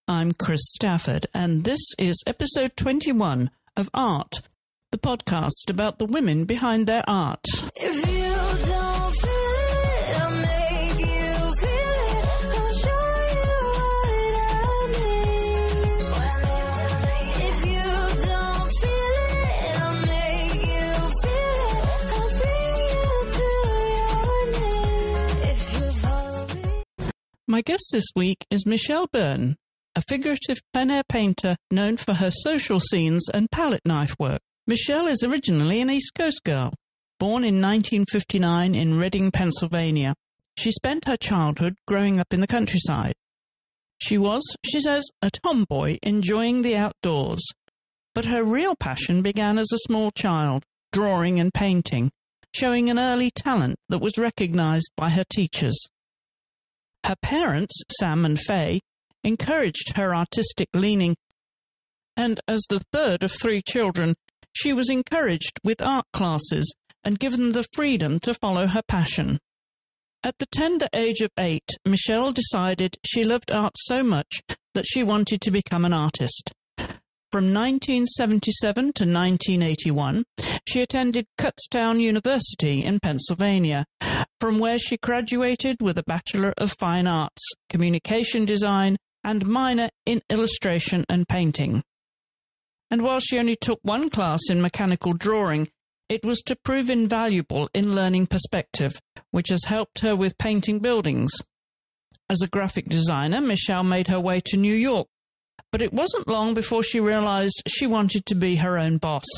I'm Chris Stafford, and this is episode 21 of AART, the podcast about the women behind their art. If you don't feel it, I'll make you feel it. I'll show you what I mean. If you don't feel it, I'll make you feel it. I'll bring you to your knees. If you follow me. My guest this week is Michele Byrne, a figurative plein air painter known for her social scenes and palette knife work. Michele is originally an East Coast girl. Born in 1959 in Reading, Pennsylvania, she spent her childhood growing up in the countryside. She was, she says, a tomboy enjoying the outdoors. But her real passion began as a small child, drawing and painting, showing an early talent that was recognized by her teachers. Her parents, Sam and Faye, encouraged her artistic leaning, and as the third of three children, she was encouraged with art classes and given the freedom to follow her passion. At the tender age of 8, Michele decided she loved art so much that she wanted to become an artist. From 1977 to 1981, she attended Kutztown University in Pennsylvania, from where she graduated with a Bachelor of Fine Arts, Communication Design, and minor in illustration and painting. And while she only took one class in mechanical drawing, it was to prove invaluable in learning perspective, which has helped her with painting buildings. As a graphic designer, Michele made her way to New York, but it wasn't long before she realized she wanted to be her own boss.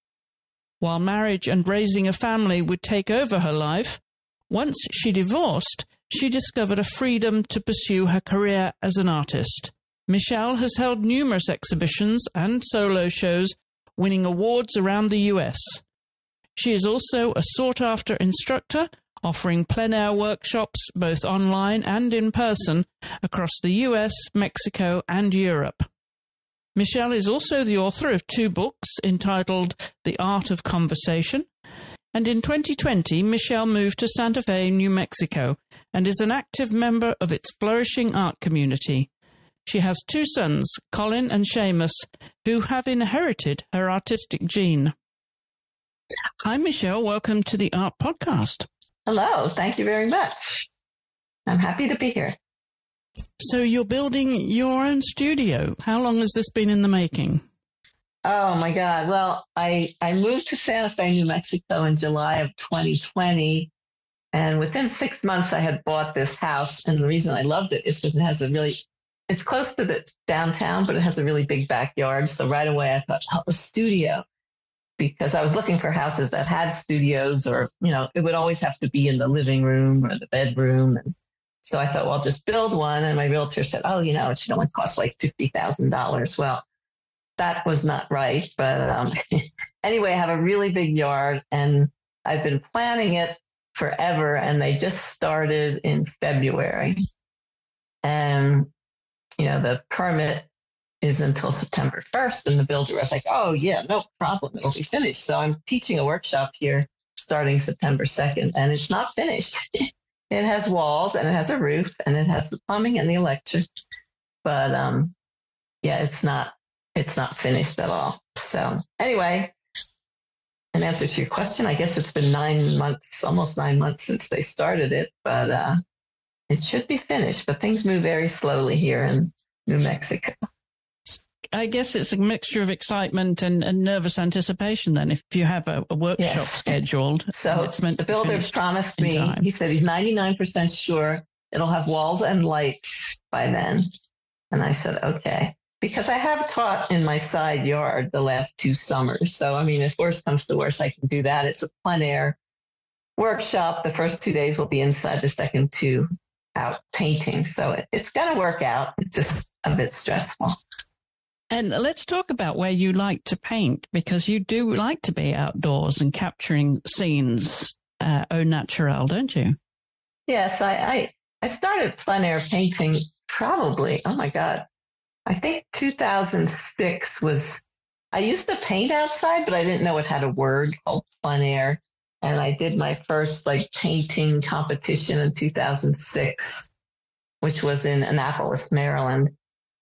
While marriage and raising a family would take over her life, once she divorced, she discovered a freedom to pursue her career as an artist. Michele has held numerous exhibitions and solo shows, winning awards around the US. She is also a sought-after instructor, offering plein air workshops both online and in person across the US, Mexico, and Europe. Michele is also the author of 2 books entitled The Art of Conversation, and in 2020, Michele moved to Sante Fe, New Mexico, and is an active member of its flourishing art community. She has 2 sons, Colin and Seamus, who have inherited her artistic gene. Hi, Michele. Welcome to the AART Podcast. Hello. Thank you very much. I'm happy to be here. So you're building your own studio. How long has this been in the making? Oh, my God. Well, I moved to Santa Fe, New Mexico in July of 2020. And within 6 months, I had bought this house. And the reason I loved it is because it has it's close to the downtown, but it has a really big backyard. So right away, I thought, a studio. Because I was looking for houses that had studios or, it would always have to be in the living room or the bedroom. And so I thought, well, I'll just build one. And my realtor said, it should only cost like $50,000. Well, that was not right. But anyway, I have a really big yard and I've been planning it forever. And they just started in February. And, the permit is until September 1st. And the builder was like, oh, yeah, no problem. It'll be finished. So I'm teaching a workshop here starting September 2nd, and it's not finished. It has walls and it has a roof and it has the plumbing and the electric. But it's not finished at all. So anyway, in answer to your question, I guess it's been 9 months, almost 9 months since they started it, but it should be finished. But things move very slowly here in New Mexico. I guess it's a mixture of excitement and nervous anticipation then, if you have a workshop scheduled. So the builder promised me, he said he's 99% sure it'll have walls and lights by then. And I said, okay. Because I have taught in my side yard the last 2 summers. So, if worst comes to worst, I can do that. It's a plein air workshop. The first 2 days will be inside, the second 2 out painting. So it's going to work out. It's just a bit stressful. And let's talk about where you like to paint, because you do like to be outdoors and capturing scenes au naturel, don't you? Yes, I started plein air painting probably, oh my God, I think 2006 was, I used to paint outside, but I didn't know it had a word called plein air. And I did my first painting competition in 2006, which was in Annapolis, Maryland.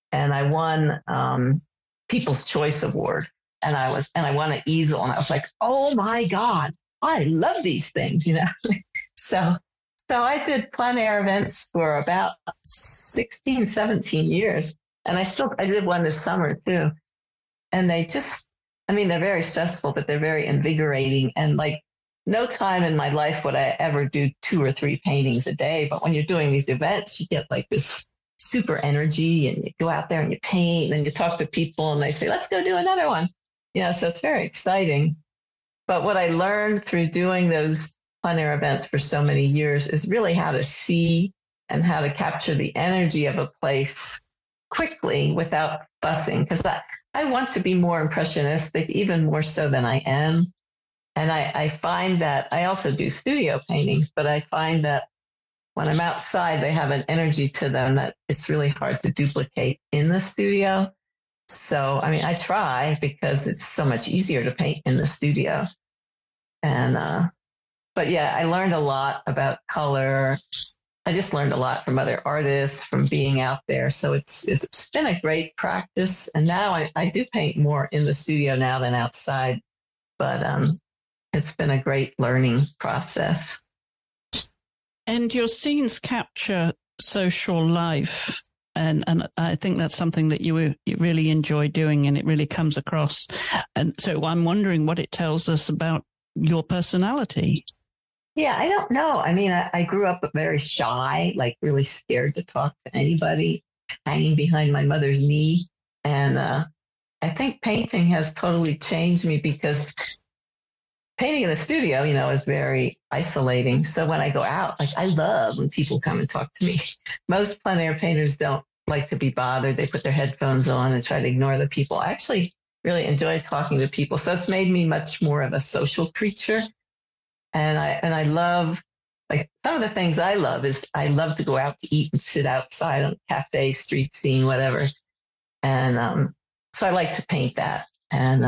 and I won People's Choice Award. And I won an easel, and I was like, oh my God, I love these things, you know? So I did plein air events for about 16, 17 years. And I did one this summer too. And they're very stressful, but they're very invigorating. And like, no time in my life would I ever do 2 or 3 paintings a day. But when you're doing these events, you get like this super energy, and you go out there and you paint and you talk to people and they say, let's go do another one. You know, so it's very exciting. But what I learned through doing those plein air events for so many years is really how to see and how to capture the energy of a place quickly without fussing. Because I want to be more impressionistic, even more so than I am. And I find that I also do studio paintings, but I find that when I'm outside, they have an energy to them that it's really hard to duplicate in the studio. So, I mean, I try because it's so much easier to paint in the studio. And, but yeah, I learned a lot about color. I just learned a lot from other artists, from being out there. So it's been a great practice. And now I do paint more in the studio now than outside, but it's been a great learning process. And your scenes capture social life. And I think that's something that you really enjoy doing, and it really comes across. And so I'm wondering what it tells us about your personality. Yeah, I don't know. I mean, I grew up very shy, like really scared to talk to anybody, hanging behind my mother's knee. And I think painting has totally changed me, because painting in the studio, you know, is very isolating. So when I go out, like, I love when people come and talk to me. Most plein air painters don't like to be bothered. They put their headphones on and try to ignore the people. I actually really enjoy talking to people. So it's made me much more of a social creature. And I love, like, some of the things I love is I love to go out to eat and sit outside on a cafe, street scene, whatever. And so I like to paint that. And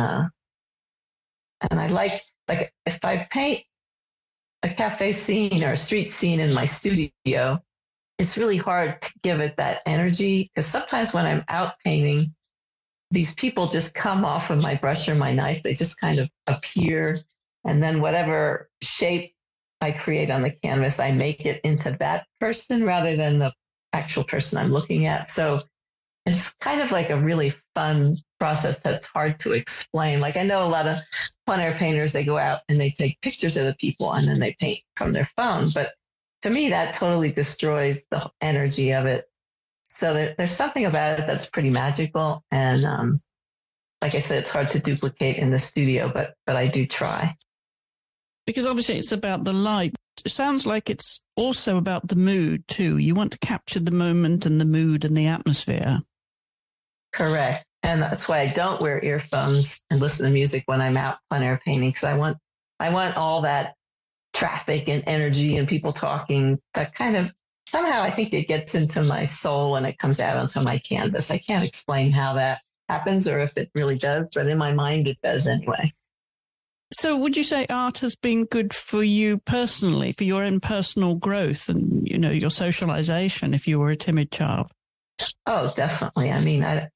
I like if I paint a cafe scene or a street scene in my studio, it's really hard to give it that energy, because sometimes when I'm out painting, these people just come off of my brush or my knife. They just kind of appear. And then whatever shape I create on the canvas, I make it into that person rather than the actual person I'm looking at. So it's kind of like a really fun process that's hard to explain. Like, I know a lot of plein air painters, they go out and they take pictures of the people and then they paint from their phone. But to me, that totally destroys the energy of it. So there's something about it that's pretty magical. And like I said, it's hard to duplicate in the studio, but I do try. Because obviously it's about the light. It sounds like it's also about the mood too. You want to capture the moment and the mood and the atmosphere. Correct. And that's why I don't wear earphones and listen to music when I'm out plein air painting, because I want all that traffic and energy and people talking. That kind of, somehow I think it gets into my soul and it comes out onto my canvas. I can't explain how that happens or if it really does, but in my mind it does anyway. So would you say art has been good for you personally, for your own personal growth and, you know, your socialization if you were a timid child? Oh, definitely. I mean, I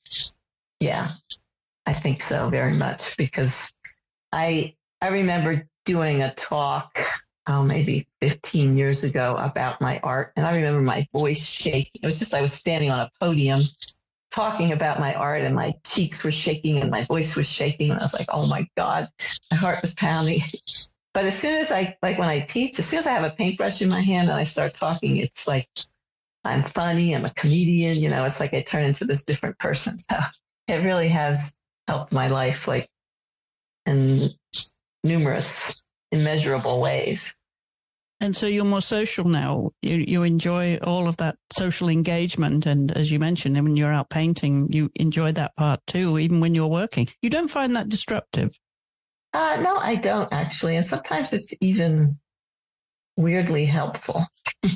think so very much, because I remember doing a talk maybe 15 years ago about my art, and I remember my voice shaking. It was just I was standing on a podium talking about my art, and my cheeks were shaking and my voice was shaking, and I was like, oh my God, my heart was pounding. But as soon as when I teach, as soon as I have a paintbrush in my hand and I start talking, it's like I'm funny, I'm a comedian, you know, it's like I turn into this different person. So it really has helped my life, like, in numerous, immeasurable ways. And so you're more social now. You enjoy all of that social engagement. And as you mentioned, when you're out painting, you enjoy that part too, even when you're working. You don't find that disruptive? No, I don't actually. And sometimes it's even weirdly helpful.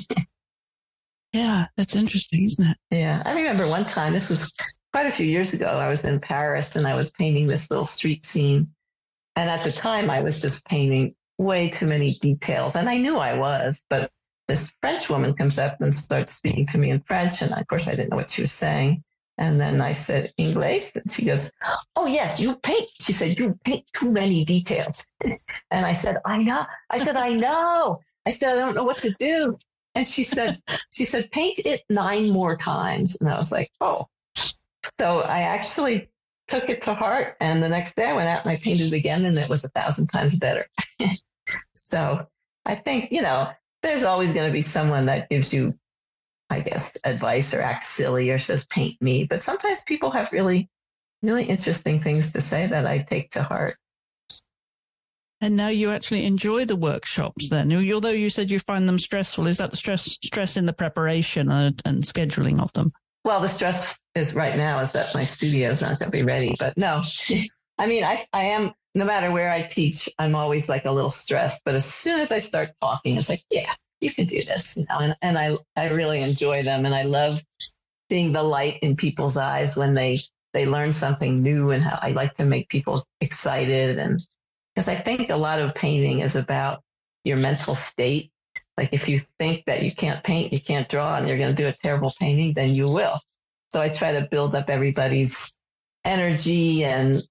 Yeah, that's interesting, isn't it? Yeah. I remember one time, this was quite a few years ago, I was in Paris and I was painting this little street scene. And at the time I was just painting way too many details. And I knew I was, but this French woman comes up and starts speaking to me in French. And of course I didn't know what she was saying. And then I said, Inglés? And she goes, oh, yes, you paint. She said, you paint too many details. And I said, I know. I said, I know. I said, I don't know what to do. And she said, paint it 9 more times. And I was like, oh. So I actually took it to heart. And the next day I went out and I painted again, and it was 1,000 times better. So I think, there's always going to be someone that gives you, I guess, advice or acts silly or says, paint me. But sometimes people have really, really interesting things to say that I take to heart. And now you actually enjoy the workshops then, although you said you find them stressful. Is that the stress in the preparation and scheduling of them? Well, the stress is right now is that my studio is not going to be ready. But no, I mean, I am, no matter where I teach, I'm always like a little stressed. But as soon as I start talking, it's like, yeah, you can do this. And I really enjoy them. And I love seeing the light in people's eyes when they learn something new, and how I like to make people excited. And because I think a lot of painting is about your mental state. Like if you think that you can't paint, you can't draw, and you're going to do a terrible painting, then you will. So I try to build up everybody's energy and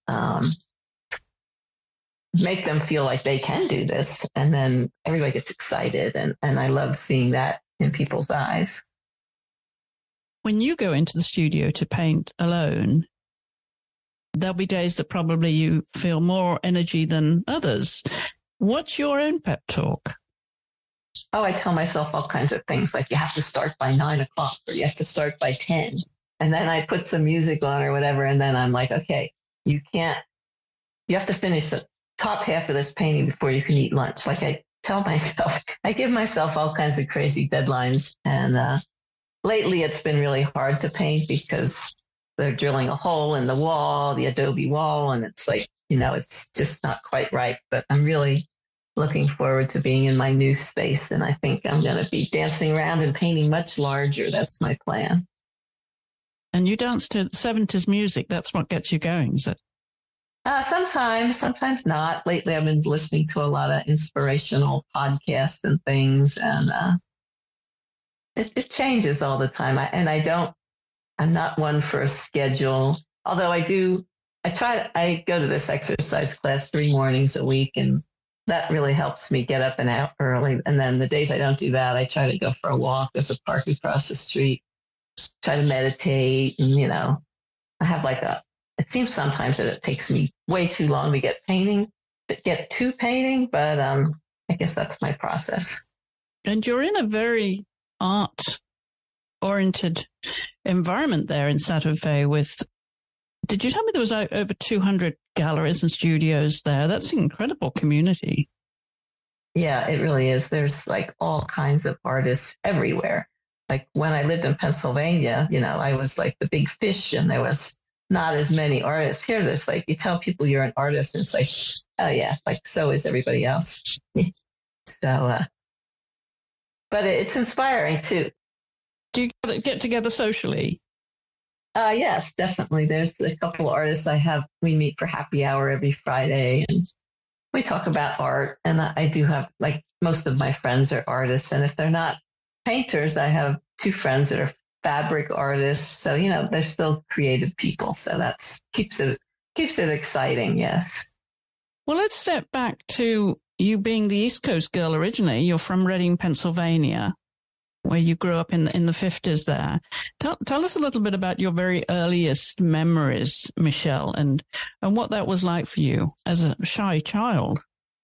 make them feel like they can do this. And then everybody gets excited. And I love seeing that in people's eyes. When you go into the studio to paint alone, there'll be days that probably you feel more energy than others. What's your own pep talk? Oh, I tell myself all kinds of things, like you have to start by 9 o'clock, or you have to start by 10. And then I put some music on or whatever. And then I'm like, okay, you have to finish the top half of this painting before you can eat lunch. Like I tell myself, I give myself all kinds of crazy deadlines. And lately it's been really hard to paint because they're drilling a hole in the wall, the adobe wall. And it's like, it's just not quite right. But I'm really looking forward to being in my new space. And I think I'm going to be dancing around and painting much larger. That's my plan. And you dance to 70s music. That's what gets you going, is it? Sometimes not. Lately, I've been listening to a lot of inspirational podcasts and things. And it changes all the time. I'm not one for a schedule. Although I go to this exercise class 3 mornings a week, and that really helps me get up and out early. And then the days I don't do that, I try to go for a walk. There's a park across the street, try to meditate. And, I have it seems sometimes that it takes me way too long to get to painting, but I guess that's my process. And you're in a very art-oriented environment there in Sante Fe did you tell me there was over 200 galleries and studios there? That's an incredible community. Yeah, it really is. There's like all kinds of artists everywhere. Like when I lived in Pennsylvania, I was like the big fish, and there was not as many artists. Here, there's like, you tell people you're an artist, and it's like, oh yeah, like so is everybody else. So, but it's inspiring too. Do you get together socially? Yes, definitely. There's a couple of artists we meet for happy hour every Friday, and we talk about art. And I do have, like, most of my friends are artists. And if they're not painters, I have 2 friends that are fabric artists. So, they're still creative people. So that keeps it exciting. Yes. Well, let's step back to you being the East Coast girl originally. You're from Reading, Pennsylvania, where you grew up in the 50s there. Tell us a little bit about your very earliest memories, Michele, and what that was like for you as a shy child.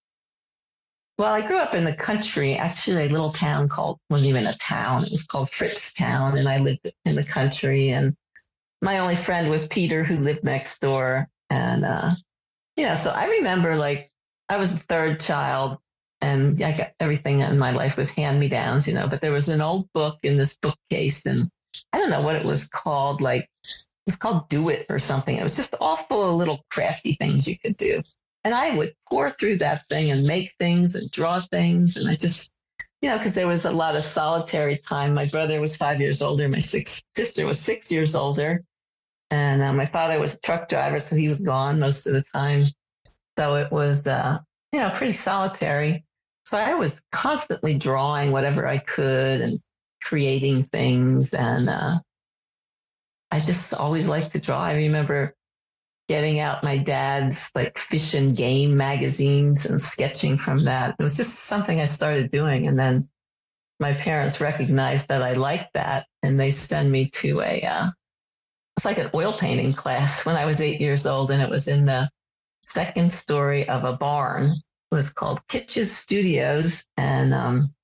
Well, I grew up in the country, actually a little town wasn't even a town. It was called Fritztown, and I lived in the country. And my only friend was Peter, who lived next door. And, so I remember, like, I was the 3rd child. And I got everything in my life was hand-me-downs, but there was an old book in this bookcase, and I don't know what it was called. Like, it was called Do It or something. It was just all full of little crafty things you could do. And I would pour through that thing and make things and draw things. And I just, because there was a lot of solitary time. My brother was 5 years older. My sister was 6 years older. And my father was a truck driver, so he was gone most of the time. So it was, pretty solitary. So I was constantly drawing whatever I could and creating things. And I just always liked to draw. I remember getting out my dad's like fish and game magazines and sketching from that. It was just something I started doing. And then my parents recognized that I liked that. And they sent me to it's like an oil painting class when I was 8 years old. And it was in the second story of a barn. It was called Kitch's Studios. And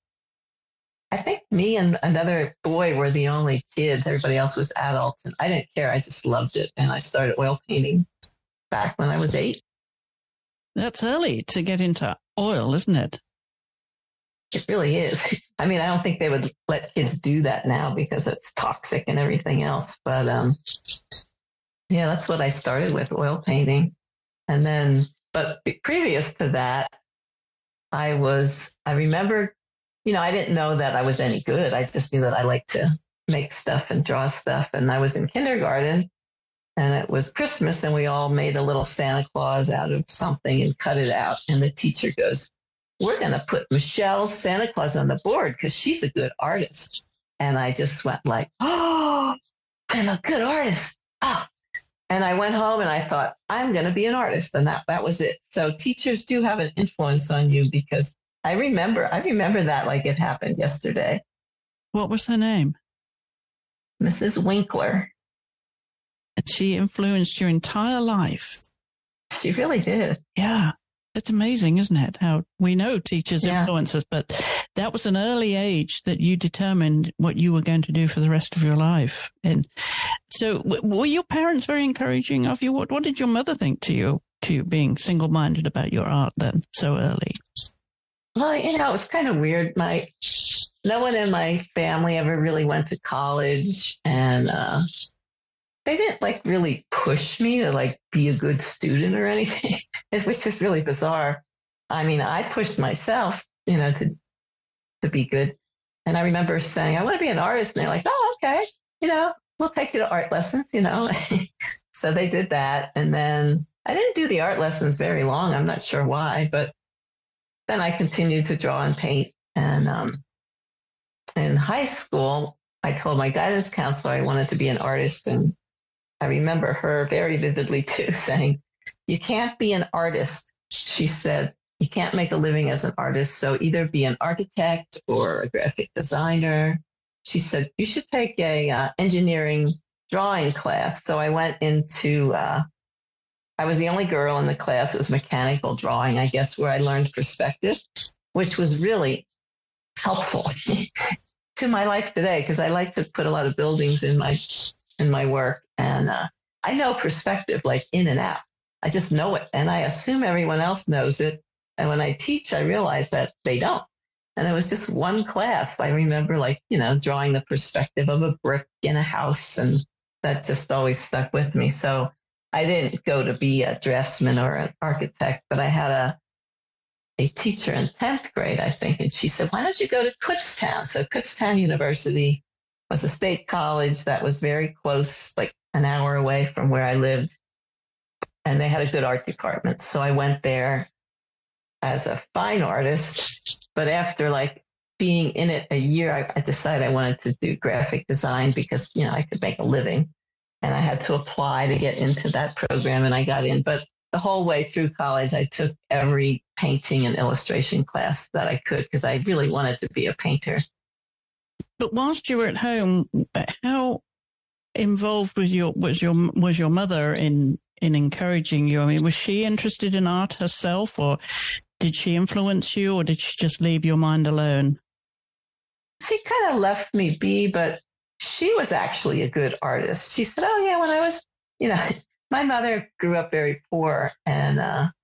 I think me and another boy were the only kids. Everybody else was adults. And I didn't care. I just loved it. And I started oil painting back when I was 8. That's early to get into oil, isn't it? It really is. I mean, I don't think they would let kids do that now because it's toxic and everything else. But yeah, that's what I started with, oil painting. And then, but previous to that, I remember, I didn't know that I was any good. I just knew that I liked to make stuff and draw stuff. And I was in kindergarten and it was Christmas and we all made a little Santa Claus out of something and cut it out. And the teacher goes, "We're going to put Michelle's Santa Claus on the board because she's a good artist." And I just went like, "Oh, I'm a good artist." Oh. And I went home and I thought, I'm going to be an artist. And that was it. So teachers do have an influence on you because I remember that like it happened yesterday. What was her name? Mrs. Winkler. And she influenced your entire life. She really did. Yeah. It's amazing, isn't it? How we know teachers influence us, but that was an early age that you determined what you were going to do for the rest of your life. And so were your parents very encouraging of you? What did your mother think to you being single-minded about your art then so early? Well, it was kind of weird. No one in my family ever really went to college, and they didn't like really push me to like be a good student or anything, which is really bizarre. I mean, I pushed myself, to be good. And I remember saying, "I want to be an artist." And they're like, "Oh, okay. We'll take you to art lessons, So they did that. And then I didn't do the art lessons very long. I'm not sure why, but then I continued to draw and paint. And in high school, I told my guidance counselor I wanted to be an artist. And I remember her very vividly too saying, "You can't be an artist." She said, "You can't make a living as an artist. So either be an architect or a graphic designer." She said, "You should take a engineering drawing class." So I went into, I was the only girl in the class. It was mechanical drawing, I guess, where I learned perspective, which was really helpful to my life today because I like to put a lot of buildings in my work. And I know perspective like in and out. I just know it. And I assume everyone else knows it. And when I teach, I realize that they don't. And it was just one class. I remember drawing the perspective of a brick in a house. And that just always stuck with me. So I didn't go to be a draftsman or an architect, but I had a teacher in 10th grade, I think. And she said, "Why don't you go to Kutztown?" So Kutztown University was a state college that was very close, like an hour away from where I lived. And they had a good art department. So I went there as a fine artist. But after being in it a year, I decided I wanted to do graphic design because, I could make a living. And I had to apply to get into that program and I got in. But the whole way through college, I took every painting and illustration class that I could because I really wanted to be a painter. But whilst you were at home, how involved was your mother in encouraging you? I mean, was she interested in art herself, or did she influence you, or did she just leave your mind alone? She kind of left me be, but she was actually a good artist. She said, "Oh yeah, when I was, my mother grew up very poor, and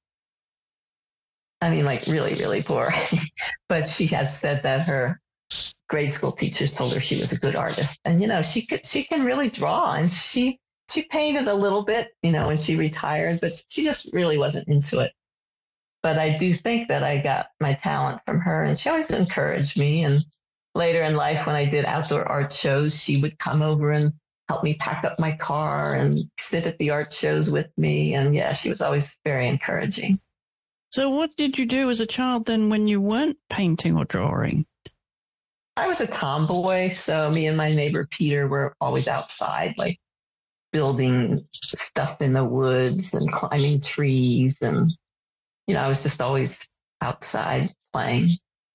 I mean, like really, really poor." But she has said that her grade school teachers told her she was a good artist, and she can really draw, and she painted a little bit, when she retired, but she just really wasn't into it. But I do think that I got my talent from her, and she always encouraged me. And later in life, when I did outdoor art shows, she would come over and help me pack up my car and sit at the art shows with me. And yeah, she was always very encouraging. So what did you do as a child then when you weren't painting or drawing? I was a tomboy, so me and my neighbor Peter were always outside, like building stuff in the woods and climbing trees. And, I was just always outside playing.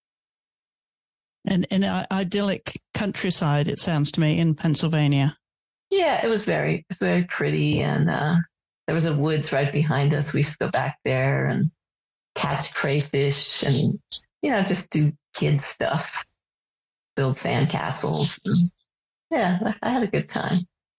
And in an idyllic countryside, it sounds to me, in Pennsylvania. Yeah, it was very pretty. And there was a woods right behind us. We used to go back there and catch crayfish and, just do kid stuff, build sandcastles. Yeah, I had a good time.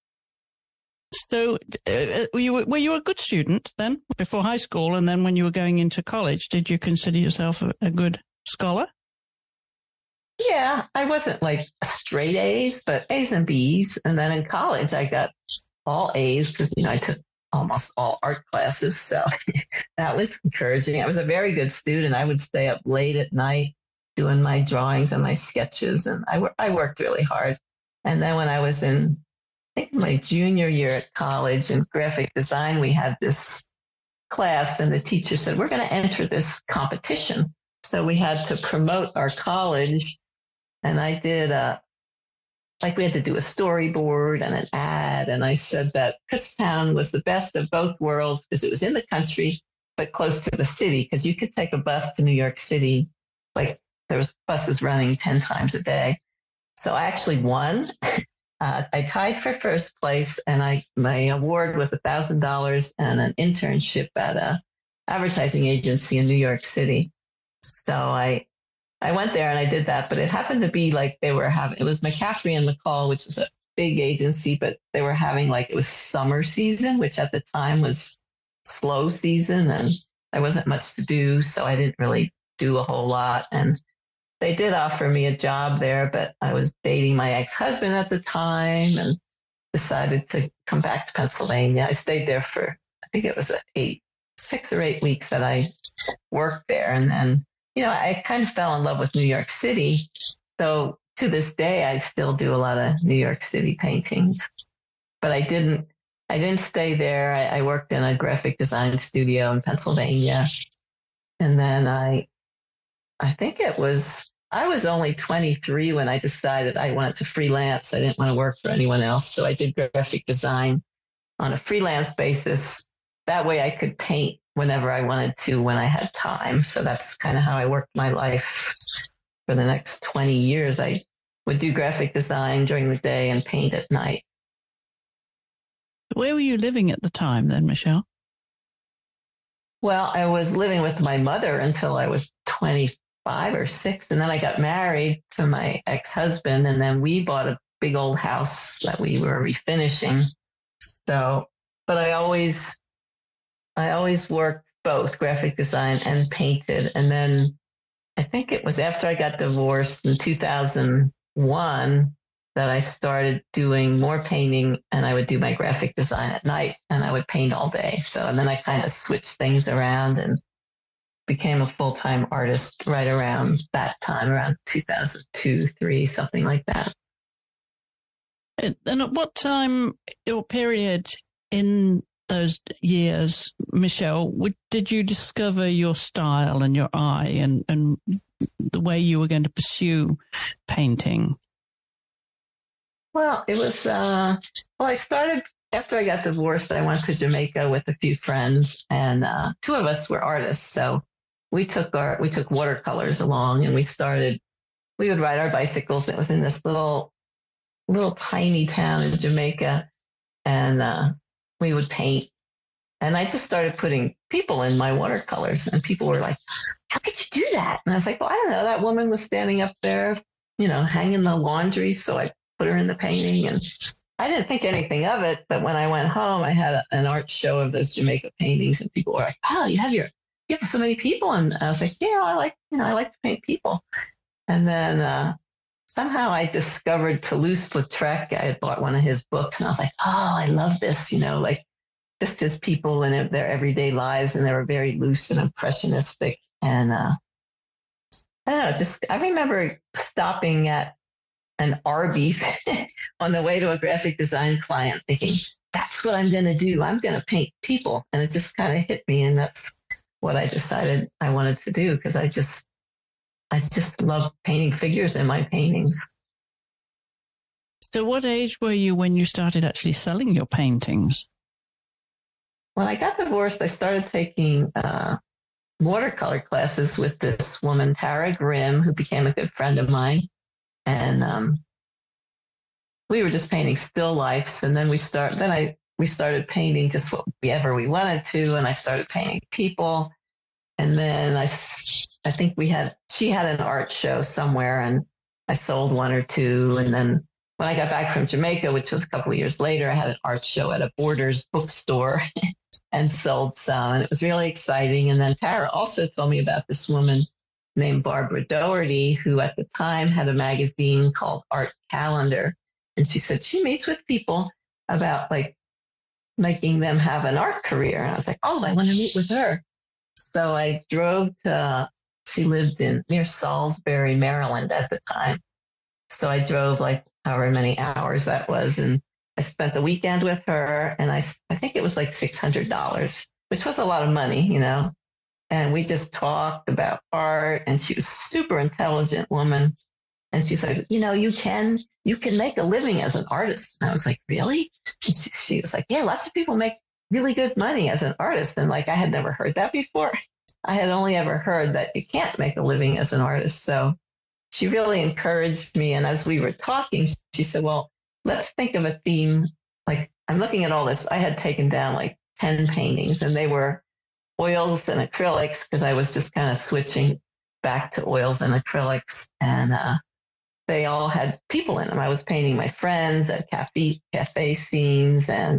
So were you a good student then before high school? And then when you were going into college, did you consider yourself a good scholar? Yeah, I wasn't like straight A's, but A's and B's. And then in college, I got all A's because, I took almost all art classes. So that was encouraging. I was a very good student. I would stay up late at night doing my drawings and my sketches. And I worked really hard. And then when I was in, I think my junior year at college in graphic design, we had this class and the teacher said, we're going to enter this competition. So we had to promote our college. And I did, we had to do a storyboard and an ad. And I said that Kutztown was the best of both worlds because it was in the country, but close to the city. Because you could take a bus to New York City. Like there was buses running 10 times a day. So I actually won. I tied for first place, and my award was $1,000 and an internship at a advertising agency in New York City. So I went there and I did that, but it happened to be like it was McCaffrey and McCall, which was a big agency, but they were having it was summer season, which at the time was slow season, and there wasn't much to do. So I didn't really do a whole lot. And they did offer me a job there, but I was dating my ex-husband at the time and decided to come back to Pennsylvania. I stayed there for, I think it was 6 or 8 weeks that I worked there. And then, I kind of fell in love with New York City. So to this day, I still do a lot of New York City paintings, but I didn't stay there. I worked in a graphic design studio in Pennsylvania. And then I was only 23 when I decided I wanted to freelance. I didn't want to work for anyone else. So I did graphic design on a freelance basis. That way I could paint whenever I wanted to, when I had time. So that's kind of how I worked my life for the next 20 years. I would do graphic design during the day and paint at night. Where were you living at the time then, Michele? Well, I was living with my mother until I was 25 or 6. And then I got married to my ex-husband, and then we bought a big old house that we were refinishing. So, but I always worked both graphic design and painted. And then I think it was after I got divorced in 2001 that I started doing more painting, and I would do my graphic design at night and I would paint all day. So, and then I kind of switched things around and became a full-time artist right around that time, around 2002, 3, something like that. And at what time or period in those years, Michele, did you discover your style and your eye and the way you were going to pursue painting? Well, it was, I started after I got divorced. I went to Jamaica with a few friends, and 2 of us were artists. So we took watercolors along, and we would ride our bicycles. It was in this little tiny town in Jamaica, and we would paint. And I just started putting people in my watercolors, and people were like, how could you do that? And I was like, well, I don't know. That woman was standing up there, hanging the laundry. So I put her in the painting, and I didn't think anything of it. But when I went home, I had an art show of those Jamaica paintings, and people were like, oh, you have so many people. And I was like, yeah, I like to paint people. And then, somehow I discovered Toulouse-Lautrec. I had bought one of his books, and I was like, oh, I love this, just his people and their everyday lives. And they were very loose and impressionistic. And I don't know, I remember stopping at an Arby's on the way to a graphic design client thinking, that's what I'm going to do. I'm going to paint people. And it just kind of hit me. And that's what I decided I wanted to do, because I just love painting figures in my paintings. So what age were you when you started actually selling your paintings? When I got divorced, I started taking watercolor classes with this woman, Tara Grimm, who became a good friend of mine. And we were just painting still lifes. And then we started painting just whatever we wanted to. And I started painting people. And then I think she had an art show somewhere and I sold one or two. And then when I got back from Jamaica, which was a couple of years later, I had an art show at a Borders bookstore and sold some. And it was really exciting. And then Tara also told me about this woman named Barbara Doherty, who at the time had a magazine called Art Calendar. And she said she meets with people about like making them have an art career. And I was like, oh, I want to meet with her. So I drove she lived near Salisbury, Maryland at the time. So I drove like however many hours that was. And I spent the weekend with her. And I think it was like $600, which was a lot of money, And we just talked about art. And she was a super intelligent woman. And she's like, you can make a living as an artist. And I was like, really? And she was like, yeah, lots of people make really good money as an artist. And like, I had never heard that before. I had only ever heard that you can't make a living as an artist. So she really encouraged me. And as we were talking, she said, well, let's think of a theme. Like, I'm looking at all this. I had taken down like 10 paintings and they were oils and acrylics because I was just kind of switching back to oils and acrylics. And they all had people in them. I was painting my friends at cafe scenes. And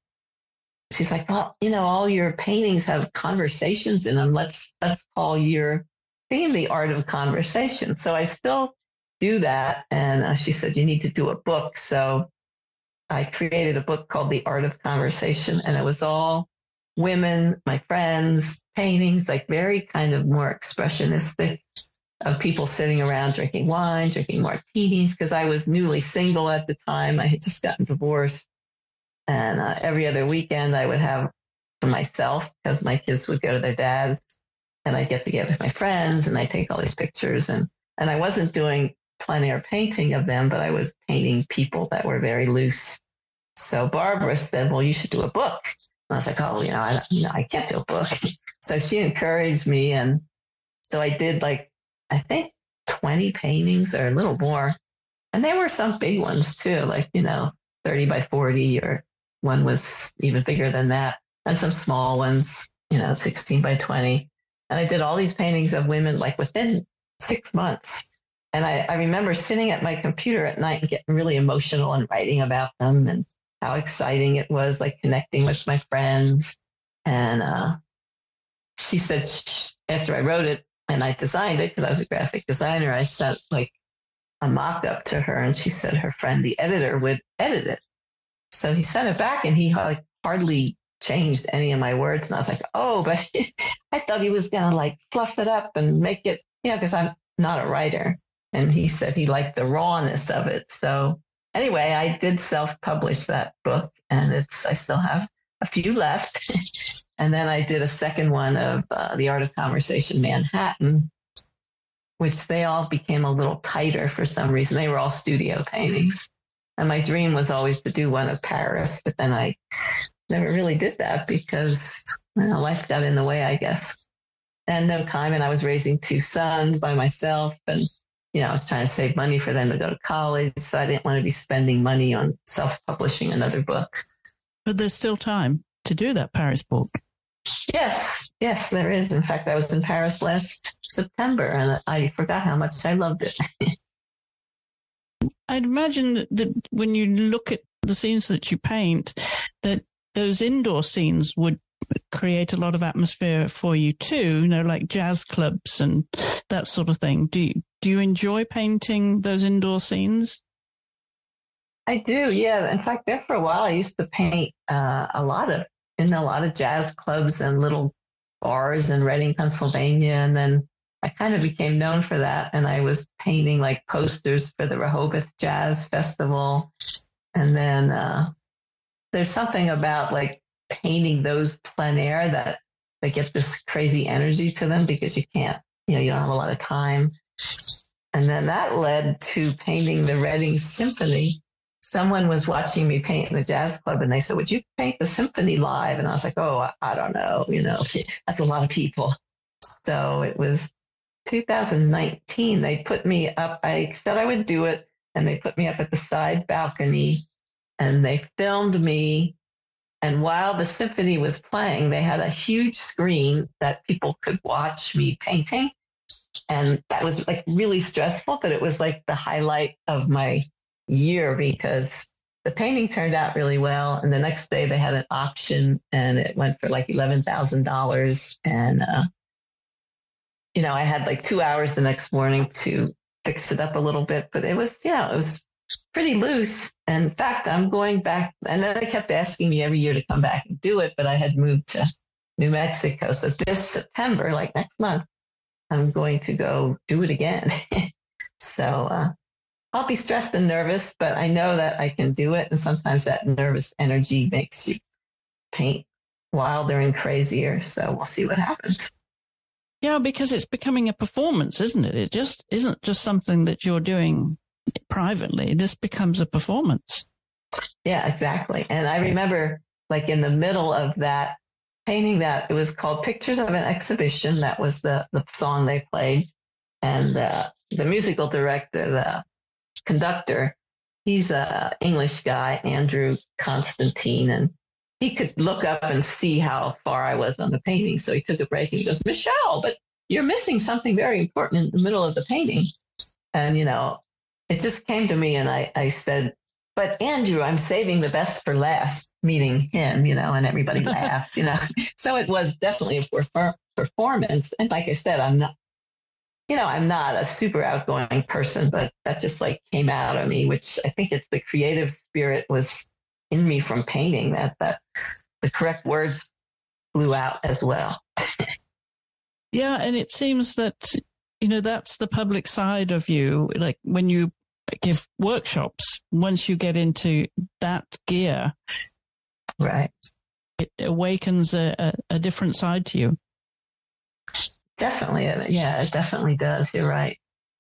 she's like, well, all your paintings have conversations in them. Let's call your theme the art of conversation. So I still do that. And she said, you need to do a book. So I created a book called The Art of Conversation. And it was all women, my friends, paintings, like very kind of more expressionistic of people sitting around drinking wine, drinking martinis, because I was newly single at the time. I had just gotten divorced. And every other weekend I would have for myself because my kids would go to their dads and I'd get together with my friends and I'd take all these pictures. And I wasn't doing plein air painting of them, but I was painting people that were very loose. So Barbara said, well, you should do a book. And I was like, oh, I can't do a book. So she encouraged me. And so I did like, I think 20 paintings or a little more. And there were some big ones too, like, 30 by 40, or one was even bigger than that. And some small ones, 16 by 20. And I did all these paintings of women like within 6 months. And I remember sitting at my computer at night and getting really emotional and writing about them and how exciting it was, like connecting with my friends. And she said, after I wrote it and I designed it, because I was a graphic designer, I sent like a mock-up to her, and she said her friend, the editor, would edit it. So he sent it back and he like hardly changed any of my words. And I was like, oh, but I thought he was going to like fluff it up and make it, because I'm not a writer. And he said he liked the rawness of it. So anyway, I did self-publish that book, and I still have a few left. And then I did a second one of The Art of Conversation Manhattan, which they all became a little tighter for some reason. They were all studio paintings. And my dream was always to do one of Paris, but then I never really did that because life got in the way, I guess. And no time. And I was raising 2 sons by myself. And, I was trying to save money for them to go to college. So I didn't want to be spending money on self-publishing another book. But there's still time to do that Paris book. Yes, there is. In fact, I was in Paris last September and I forgot how much I loved it. I'd imagine that when you look at the scenes that you paint, that those indoor scenes would create a lot of atmosphere for you too, like jazz clubs and that sort of thing. Do you enjoy painting those indoor scenes? I do, yeah. In fact, there for a while, I used to paint in a lot of jazz clubs and little bars in Reading, Pennsylvania. And then I kind of became known for that. And I was painting like posters for the Rehoboth Jazz Festival. And then there's something about like painting those plein air that they get this crazy energy to them because you can't, you don't have a lot of time. And then that led to painting the Reading Symphony. someone was watching me paint in the jazz club and they said, would you paint the symphony live? And I was like, oh, I don't know. That's a lot of people. So it was 2019. They put me up. I said I would do it. And they put me up at the side balcony and they filmed me. And while the symphony was playing, they had a huge screen that people could watch me painting. And that was like really stressful, but it was like the highlight of my year because the painting turned out really well. And the next day they had an auction and it went for like $11,000. And, I had like 2 hours the next morning to fix it up a little bit, but it was pretty loose. And in fact, I'm going back, and then they kept asking me every year to come back and do it, but I had moved to New Mexico. So this September, like next month, I'm going to go do it again. So I'll be stressed and nervous, but I know that I can do it. And sometimes that nervous energy makes you paint wilder and crazier. So we'll see what happens. Yeah, because it's becoming a performance, isn't it? It just isn't just something that you're doing privately. This becomes a performance. Yeah, exactly. And I remember like in the middle of that painting that it was called Pictures of an Exhibition. That was the song they played. And the musical director, the conductor, he's a English guy, Andrew Constantine, and he could look up and see how far I was on the painting. So he took a break and he goes, Michele, but you're missing something very important in the middle of the painting. And, it just came to me and I said, but Andrew, I'm saving the best for last, meeting him, and everybody laughed, So it was definitely a performance. And like I said, I'm not a super outgoing person, but that just like came out of me, which I think it's the creative spirit was in me from painting that the correct words flew out as well. Yeah. And it seems that, that's the public side of you. Like when you give workshops, once you get into that gear, right, it awakens a different side to you. Definitely. Yeah, it definitely does. You're right.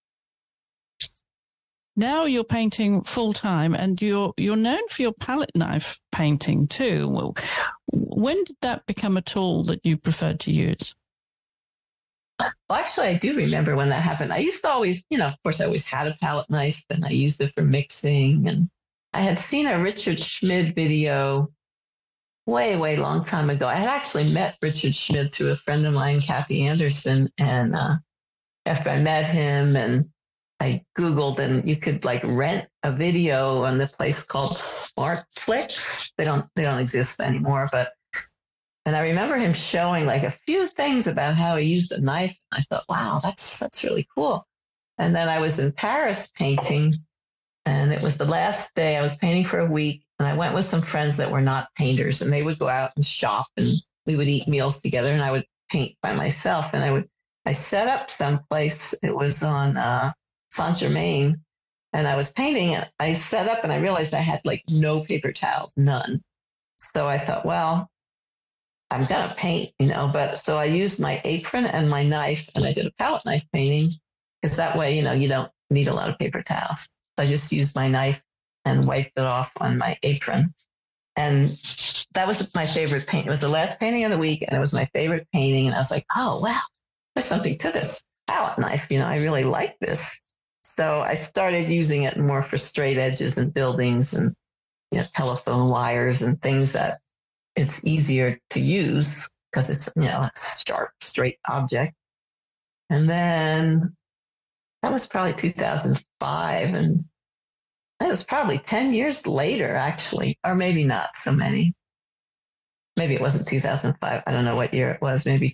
Now you're painting full time and you're known for your palette knife painting too. Well, when did that become a tool that you preferred to use? Well, actually, I do remember when that happened. I used to always, of course, I always had a palette knife and I used it for mixing. And I had seen a Richard Schmid video way, way long time ago. I had actually met Richard Schmid through a friend of mine, Kathy Anderson. And after I met him and I Googled and you could like rent a video on the place called Smartflix. They don't exist anymore, and I remember him showing like a few things about how he used a knife. I thought, wow, that's really cool. And then I was in Paris painting and it was the last day I was painting for a week and I went with some friends that were not painters and they would go out and shop and we would eat meals together and I would paint by myself. And I set up someplace. It was on Saint Germain and I was painting and I set up and I realized I had like no paper towels, none. So I thought, well, I'm going to paint, but so I used my apron and my knife and I did a palette knife painting because that way, you don't need a lot of paper towels. So I just used my knife and wiped it off on my apron. And that was my favorite paint. It was the last painting of the week and it was my favorite painting. And I was like, oh, wow, there's something to this palette knife. I really like this. So I started using it more for straight edges and buildings and, telephone wires and things that it's easier to use because it's, a sharp, straight object. And then that was probably 2005. And it was probably 10 years later, actually, or maybe not so many. Maybe it wasn't 2005. I don't know what year it was, maybe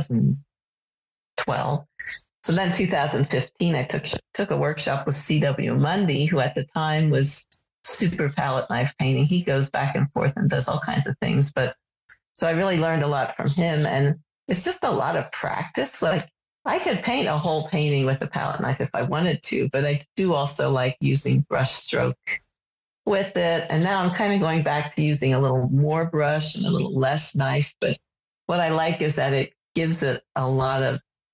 2012. So then 2015, I took a workshop with C.W. Mundy, who at the time was super palette knife painting. He goes back and forth and does all kinds of things. But so I really learned a lot from him. And it's just a lot of practice. Like I could paint a whole painting with a palette knife if I wanted to, but I do also like using brush stroke with it. And now I'm kind of going back to using a little more brush and a little less knife. But what I like is that it gives it a lot of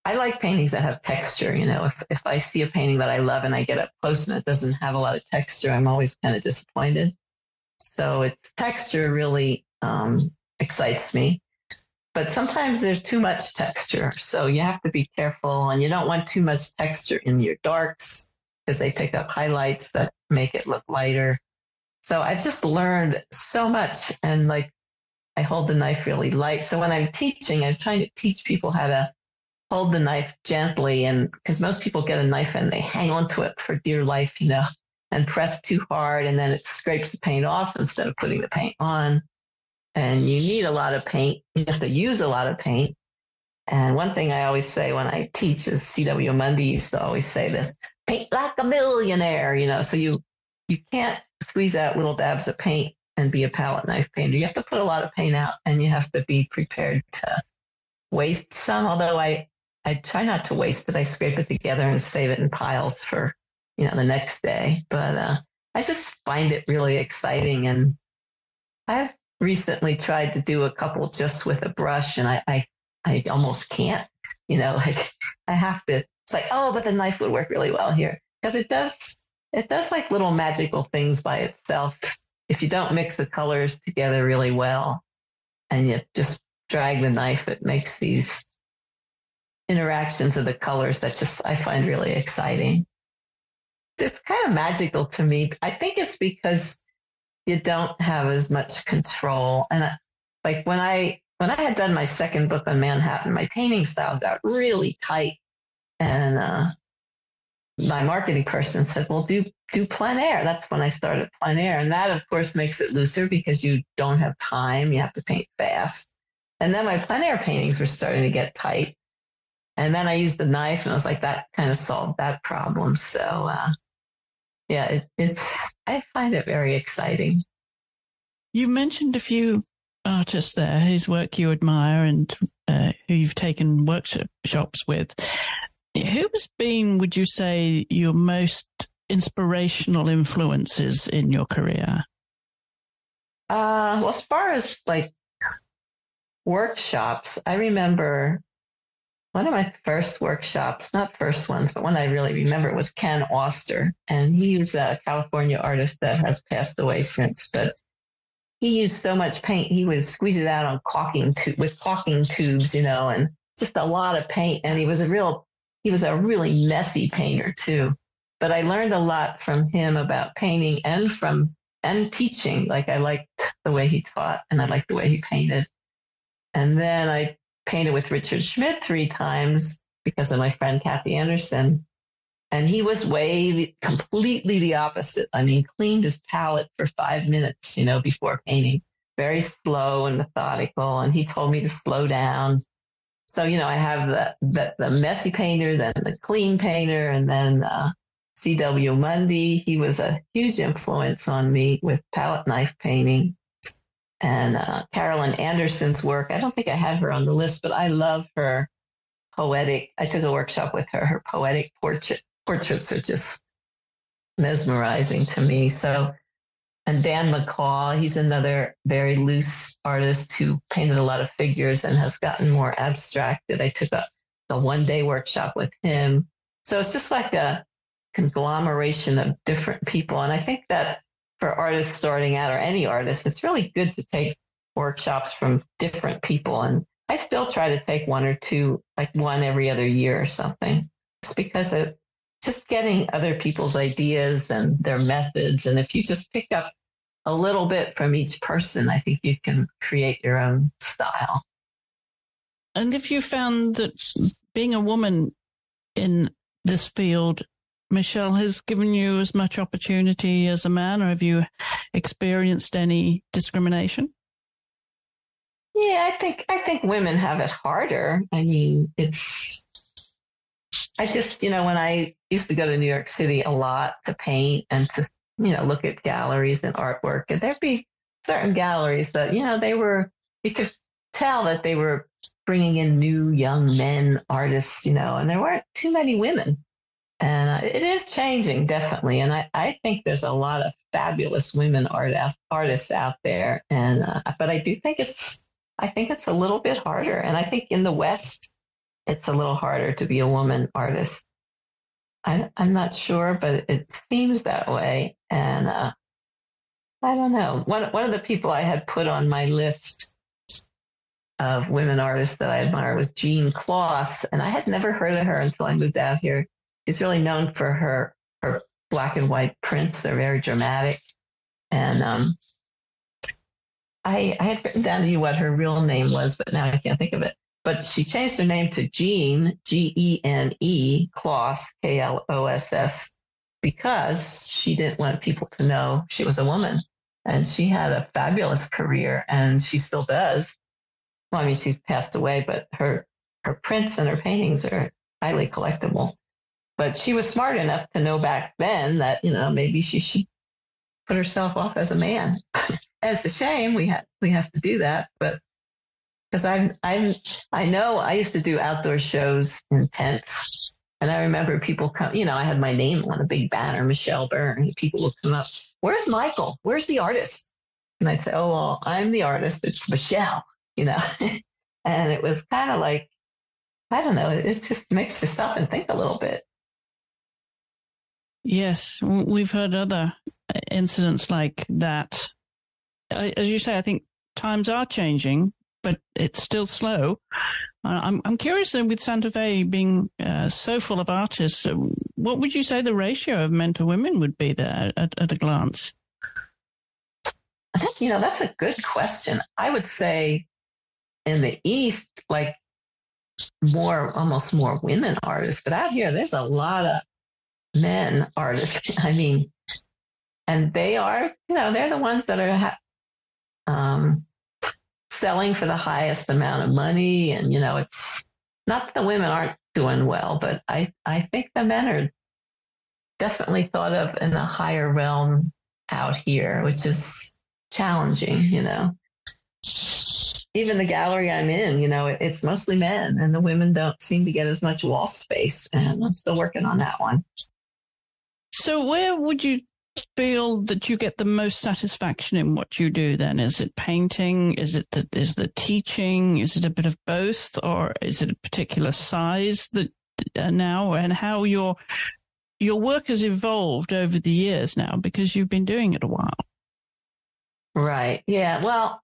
I like paintings that have texture. You know, if I see a painting that I love and I get up close and it doesn't have a lot of texture, I'm always kind of disappointed. So its texture really excites me. But sometimes there's too much texture. So you have to be careful, and you don't want too much texture in your darks because they pick up highlights that make it look lighter. So I've just learned so much, and like I hold the knife really light. So when I'm teaching, I'm trying to teach people how to hold the knife gently, and because most people get a knife and they hang on to it for dear life, you know, and press too hard, and then it scrapes the paint off instead of putting the paint on. And you need a lot of paint. You have to use a lot of paint. And one thing I always say when I teach is C.W. Mundy used to always say this, paint like a millionaire, you know, so you can't squeeze out little dabs of paint and be a palette knife painter. You have to put a lot of paint out, and you have to be prepared to waste some, although I try not to waste it. I scrape it together and save it in piles for, you know, the next day. But I just find it really exciting. And I've recently tried to do a couple just with a brush, and I almost can't, you know, like I have to, it's like, oh, but the knife would work really well here. Because it does like little magical things by itself. If you don't mix the colors together really well and you just drag the knife, it makes these interactions of the colors that just I find really exciting. It's kind of magical to me. I think it's because you don't have as much control. And like when I had done my second book on Manhattan, my painting style got really tight, and my marketing person said, well, do Plein Air. That's when I started Plein Air. And that, of course, makes it looser because you don't have time. You have to paint fast. And then my Plein Air paintings were starting to get tight. And then I used the knife, and I was like, that kind of solved that problem. So, yeah, I find it very exciting. You mentioned a few artists there whose work you admire and who you've taken workshops with. Who has been, would you say, your most inspirational influences in your career? Well, as far as like workshops, I remember one of my first workshops, not first ones, but one I really remember was Ken Auster. And he was a California artist that has passed away since, but he used so much paint, he would squeeze it out on caulking tubes, you know, and just a lot of paint. And he was a really messy painter too. But I learned a lot from him about painting and teaching. Like I liked the way he taught, and I liked the way he painted. And then I painted with Richard Schmidt 3 times because of my friend Kathy Anderson. And he was completely the opposite. I mean, cleaned his palette for 5 minutes, you know, before painting. Very slow and methodical. And he told me to slow down. So, you know, I have the messy painter, then the clean painter, and then C.W. Mundy. He was a huge influence on me with palette knife painting. And Carolyn Anderson's work, I don't think I had her on the list, but I love her poetic. I took a workshop with her. Her poetic portraits are just mesmerizing to me. So, and Dan McCaw, he's another very loose artist who painted a lot of figures and has gotten more abstracted. I took a 1-day workshop with him. So it's just like a conglomeration of different people. And I think that for artists starting out, or any artist, it's really good to take workshops from different people. And I still try to take 1 or 2, like one every other year or something, just because of just getting other people's ideas and their methods. And if you just pick up a little bit from each person, I think you can create your own style. And if you found that being a woman in this field, Michele, has given you as much opportunity as a man, or have you experienced any discrimination? Yeah, I think women have it harder. I mean, I just, you know, when I used to go to New York City a lot to paint and to, you know, look at galleries and artwork, and there'd be certain galleries that, you know, you could tell that they were bringing in new young men artists, you know, and there weren't too many women. And it is changing, definitely. And I think there's a lot of fabulous women artists out there. And but I do think it's a little bit harder. And I think in the West, it's a little harder to be a woman artist. I'm not sure, but it seems that way. And I don't know. One of the people I had put on my list of women artists that I admire was Jean Kloss, and I had never heard of her until I moved out here. She's really known for her black and white prints. They're very dramatic. And I had written down to you what her real name was, but now I can't think of it. But she changed her name to Jean, Gene, Kloss, Kloss, because she didn't want people to know she was a woman. And she had a fabulous career, and she still does. Well, I mean, she's passed away, but her prints and her paintings are highly collectible. But she was smart enough to know back then that, maybe she should put herself off as a man. And it's a shame we have to do that, but because I know I used to do outdoor shows in tents, and I remember people come, I had my name on a big banner, Michele Byrne, and people would come up, "Where's Michael? Where's the artist?" And I'd say, "Oh, well, I'm the artist. It's Michele," and it was kind of like, I don't know, it just makes you stop and think a little bit. Yes, we've heard other incidents like that. As you say, I think times are changing, but it's still slow. I'm curious then, with Sante Fe being so full of artists, what would you say the ratio of men to women would be there at a glance? That's a good question. I would say in the East, like almost more women artists, but out here, there's a lot of men artists. I mean, and they are, they're the ones that are selling for the highest amount of money. And, it's not that the women aren't doing well, but I think the men are definitely thought of in a higher realm out here, which is challenging, Even the gallery I'm in, it's mostly men, and the women don't seem to get as much wall space, and I'm still working on that one. So where would you feel that you get the most satisfaction in what you do then? Is it painting? Is it the teaching? Is it a bit of both? Or is it a particular size that now, and how your work has evolved over the years now, because you've been doing it a while? Right. Yeah. Well,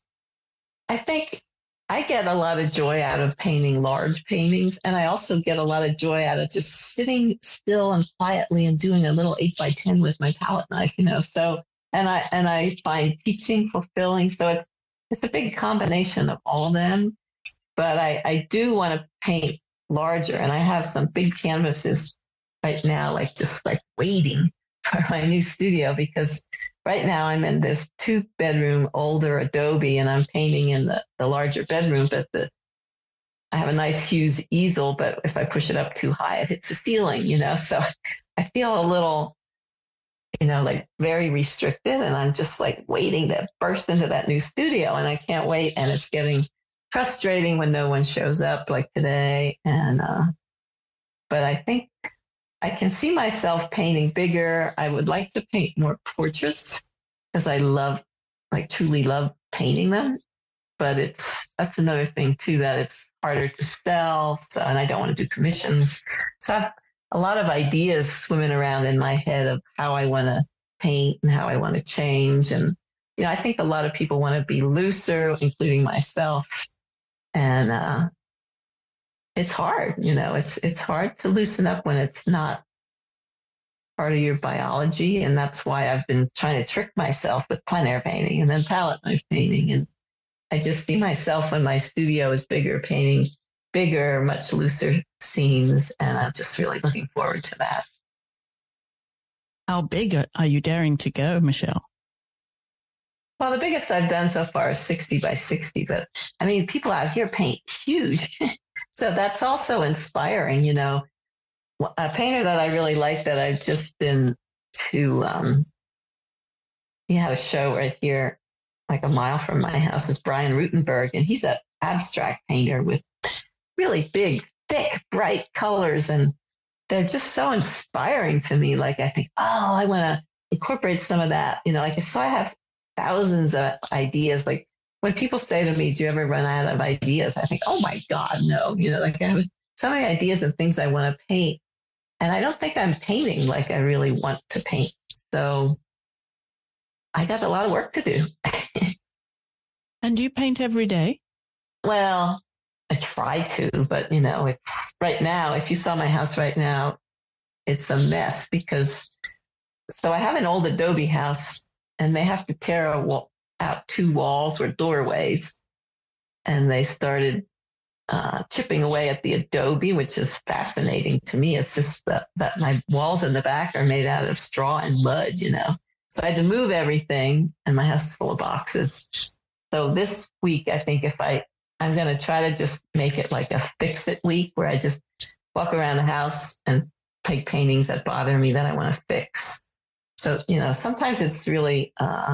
I think I get a lot of joy out of painting large paintings, and I also get a lot of joy out of just sitting still and quietly and doing a little 8x10 with my palette knife, So, and I find teaching fulfilling. So it's a big combination of all of them. But I do want to paint larger, and I have some big canvases right now, just waiting for my new studio, because right now I'm in this 2-bedroom older adobe, and I'm painting in the larger bedroom, but I have a nice Hughes easel, but if I push it up too high, it hits the ceiling, So I feel a little, very restricted, and I'm just waiting to burst into that new studio, and I can't wait. And it's getting frustrating when no one shows up like today. And, but I think I can see myself painting bigger. I would like to paint more portraits because I truly love painting them. But that's another thing too, that it's harder to sell. So, and I don't want to do commissions. So I have a lot of ideas swimming around in my head of how I want to paint and how I want to change. And, I think a lot of people want to be looser, including myself. And, it's hard, it's hard to loosen up when it's not part of your biology. And that's why I've been trying to trick myself with plein air painting and then palette knife painting. And I just see myself when my studio is bigger, painting bigger, much looser scenes. And I'm just really looking forward to that. How big are you daring to go, Michele? Well, the biggest I've done so far is 60 by 60. But I mean, people out here paint huge. So that's also inspiring, A painter that I really like that I've just been to, he had a show right here, like a mile from my house, is Brian Rutenberg. And he's an abstract painter with really big, thick, bright colors. And they're just so inspiring to me. I think, I want to incorporate some of that, so I have thousands of ideas. When people say to me, "Do you ever run out of ideas?" I think, "Oh my God, no!" I have so many ideas and things I want to paint. And I don't think I'm painting like I really want to paint. So I got a lot of work to do. And do you paint every day? Well, I try to, but it's right now, if you saw my house right now, it's a mess because, so I have an old adobe house and they have to tear out 2 walls or doorways. And they started chipping away at the adobe, which is fascinating to me. It's just that my walls in the back are made out of straw and mud, So I had to move everything and my house is full of boxes. So this week, I think I'm going to try to just make it like a fix it week where I just walk around the house and take paintings that bother me that I want to fix. So, sometimes it's really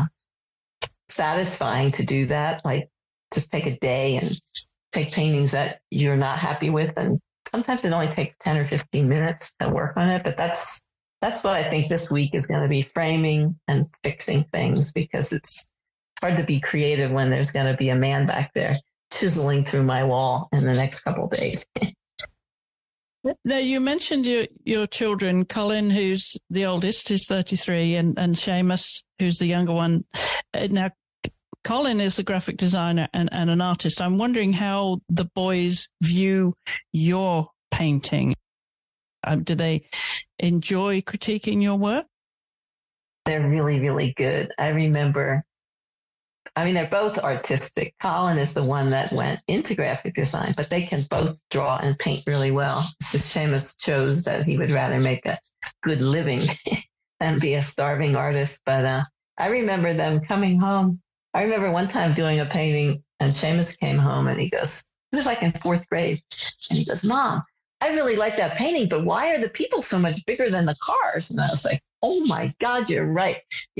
satisfying to do that. Like just take a day and take paintings that you're not happy with. And sometimes it only takes 10 or 15 minutes to work on it. But that's what I think this week is going to be, framing and fixing things, because it's hard to be creative when there's going to be a man back there chiseling through my wall in the next couple of days. Now, you mentioned your children, Colin, who's the oldest, who's 33, and Seamus, who's the younger one. Now, Colin is a graphic designer and an artist. I'm wondering how the boys view your painting. Do they enjoy critiquing your work? They're really, really good. They're both artistic. Colin is the one that went into graphic design, but they can both draw and paint really well. It's just Seamus chose that he would rather make a good living than be a starving artist. But I remember them coming home. I remember one time doing a painting and Seamus came home and he goes, it was like in 4th grade. And he goes, Mom, I really like that painting, but why are the people so much bigger than the cars? And I was like, oh my God, you're right.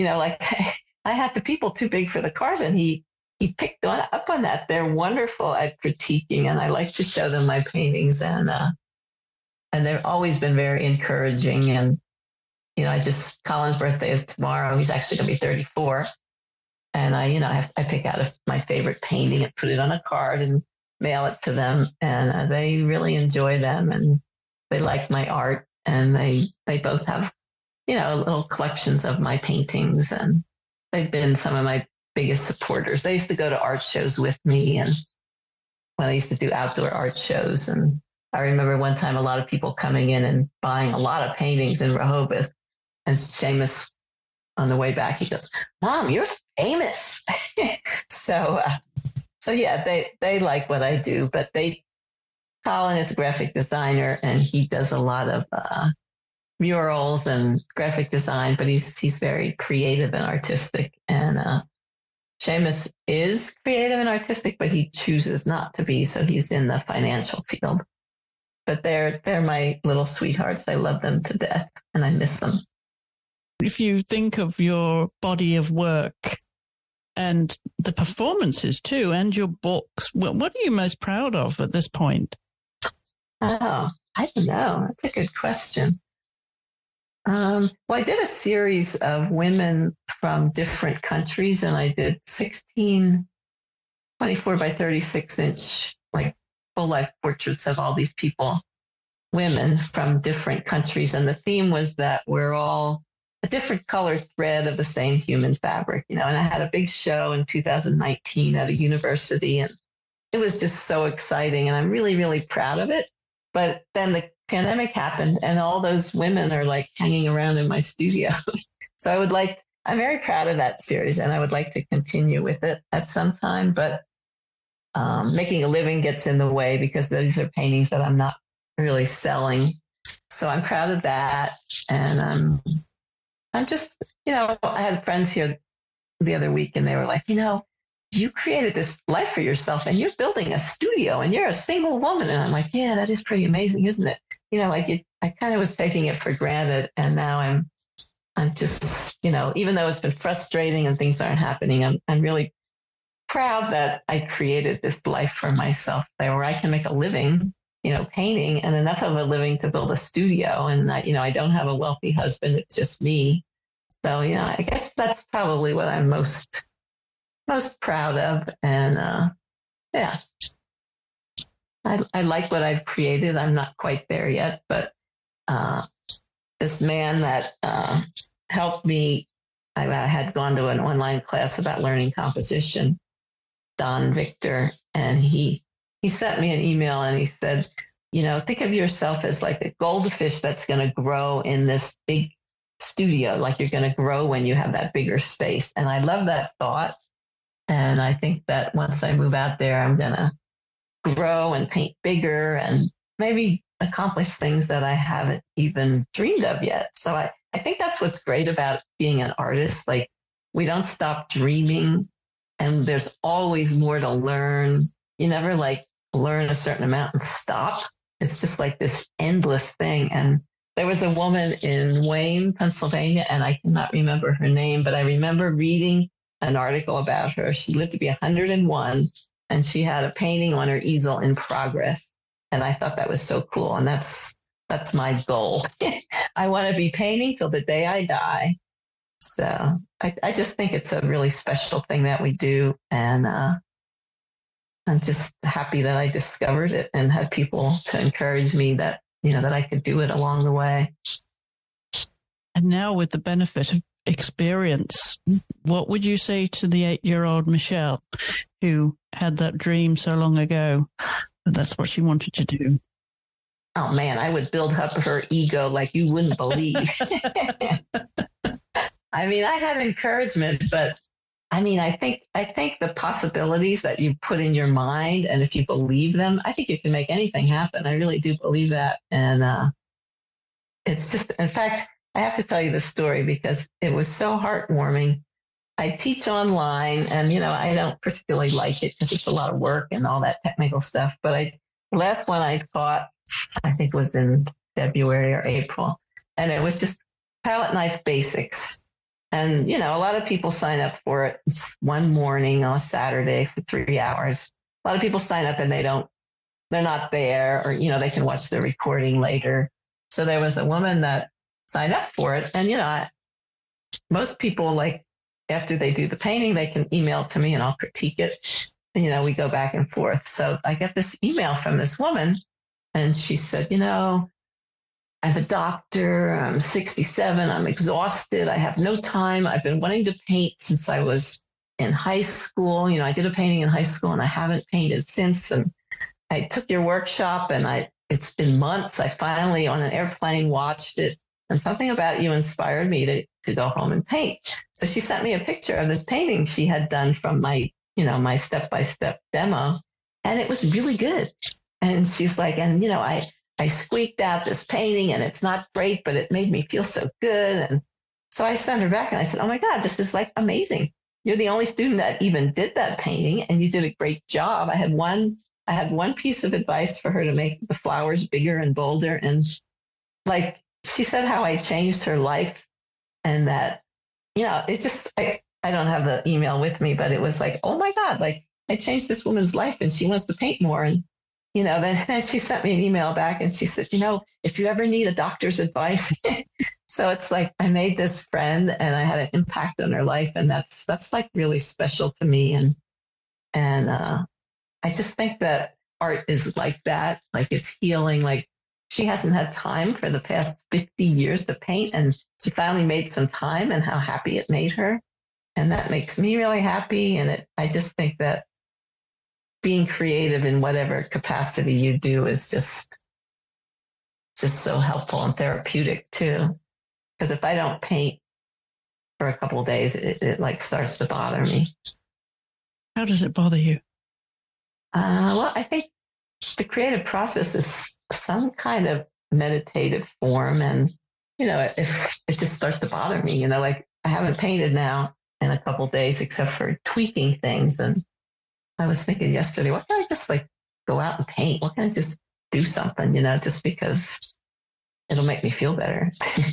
I had the people too big for the cars, and he picked up on that. They're wonderful at critiquing, and I like to show them my paintings, and they've always been very encouraging. And Colin's birthday is tomorrow. He's actually going to be 34, and I pick out my favorite painting and put it on a card and mail it to them, and they really enjoy them, and they like my art, and they both have little collections of my paintings, and they've been some of my biggest supporters. They used to go to art shows with me, and when I used to do outdoor art shows. And I remember one time a lot of people coming in and buying a lot of paintings in Rehoboth. And Seamus, on the way back, he goes, Mom, you're famous. So yeah, they like what I do. But Colin is a graphic designer, and he does a lot of murals and graphic design, but he's very creative and artistic. And Seamus is creative and artistic, but he chooses not to be, so he's in the financial field. But they're my little sweethearts. I love them to death, and I miss them. If you think of your body of work and the performances too, and your books, what are you most proud of at this point? Oh, I don't know. That's a good question. Well, I did a series of women from different countries, and I did 16 24 by 36 inch, like full life portraits of all these people, women from different countries. And the theme was that we're all a different color thread of the same human fabric, and I had a big show in 2019 at a university, and it was just so exciting, and I'm really, really proud of it. But then the pandemic happened, and all those women are like hanging around in my studio. So I'm very proud of that series, and I would like to continue with it at some time, but making a living gets in the way because these are paintings that I'm not really selling. So I'm proud of that. And I'm just, I had friends here the other week, and they were like, you created this life for yourself, and you're building a studio, and you're a single woman. And I'm like, yeah, that is pretty amazing, isn't it? I kind of was taking it for granted, and now I'm just, even though it's been frustrating and things aren't happening, I'm really proud that I created this life for myself there where I can make a living, painting, and enough of a living to build a studio. And I don't have a wealthy husband. It's just me. So, I guess that's probably what I'm most proud of. And, yeah. I like what I've created. I'm not quite there yet, but this man that helped me, I had gone to an online class about learning composition, Don Victor, and he sent me an email and he said, think of yourself as like a goldfish that's going to grow in this big studio, like you're going to grow when you have that bigger space. And I love that thought. And I think that once I move out there, I'm going to grow and paint bigger and maybe accomplish things that I haven't even dreamed of yet. So I think that's what's great about being an artist. Like, we don't stop dreaming, and there's always more to learn. You never like learn a certain amount and stop. It's just like this endless thing. And there was a woman in Wayne, Pennsylvania, and I cannot remember her name, but I remember reading an article about her. She lived to be 101, and she had a painting on her easel in progress. And I thought that was so cool. And that's my goal. I want to be painting till the day I die. So I just think it's a really special thing that we do. And I'm just happy that I discovered it and had people to encourage me that, that I could do it along the way. And now, with the benefit of experience, what would you say to the 8-year-old Michele who had that dream so long ago that that's what she wanted to do? Oh man, I would build up her ego like you wouldn't believe. I mean, I had encouragement, but I mean, I think the possibilities that you put in your mind, and if you believe them, I think you can make anything happen. I really do believe that. And it's just, in fact, I have to tell you this story because it was so heartwarming. I teach online, and, I don't particularly like it because it's a lot of work and all that technical stuff. But the last one I taught, I think, was in February or April, and it was just palette knife basics. And, a lot of people sign up for it. It's one morning on a Saturday for 3 hours. A lot of people sign up and they're not there, or, they can watch the recording later. So there was a woman that signed up for it. And, most people, like, after they do the painting, they can email to me and I'll critique it. And, we go back and forth. So I get this email from this woman, and she said, I'm a doctor. I'm 67. I'm exhausted. I have no time. I've been wanting to paint since I was in high school. I did a painting in high school and I haven't painted since. And I took your workshop, and it's been months. I finally, on an airplane, watched it, and something about you inspired me to go home and paint. So she sent me a picture of this painting she had done from my step-by-step demo, and it was really good. And she's like, and, I squeaked out this painting, and it's not great, but it made me feel so good. And so I sent her back and I said, oh my God, this is like amazing. You're the only student that even did that painting, and you did a great job. I had one piece of advice for her to make the flowers bigger and bolder. And like, she said how I changed her life, and that, it just, I don't have the email with me, but it was like, oh my God, like, I changed this woman's life and she wants to paint more. And, then she sent me an email back and she said, if you ever need a doctor's advice. So it's like, I made this friend and I had an impact on her life. And that's like really special to me. And I just think that art is like that. Like, it's healing. Like, she hasn't had time for the past 50 years to paint, and she finally made some time, and how happy it made her. And that makes me really happy. And I just think that being creative in whatever capacity you do is just so helpful and therapeutic too. Because if I don't paint for a couple of days, it like starts to bother me. How does it bother you? Well, I think the creative process is some kind of meditative form. And, if it just starts to bother me, like, I haven't painted now in a couple of days except for tweaking things. And I was thinking yesterday, why can't I just like go out and paint? Why can't I just do something, just because it'll make me feel better.